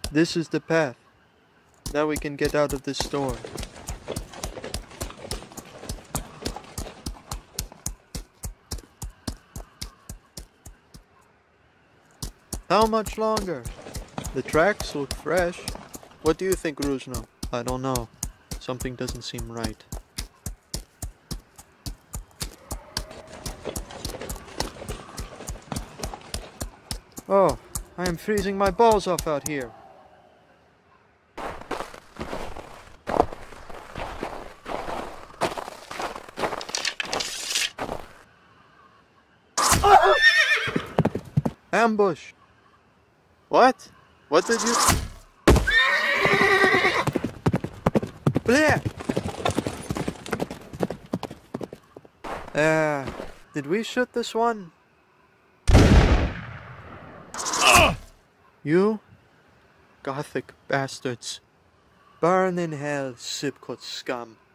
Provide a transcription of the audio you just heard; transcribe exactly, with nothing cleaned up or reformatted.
This is the path. Now we can get out of this storm. How much longer? The tracks look fresh. What do you think, Ruzno? I don't know. Something doesn't seem right. Oh, I am freezing my balls off out here. Ambush! What? What did you... Bleh! Uh, did we shoot this one? You? Gothic bastards. Burn in hell, Sibkut scum.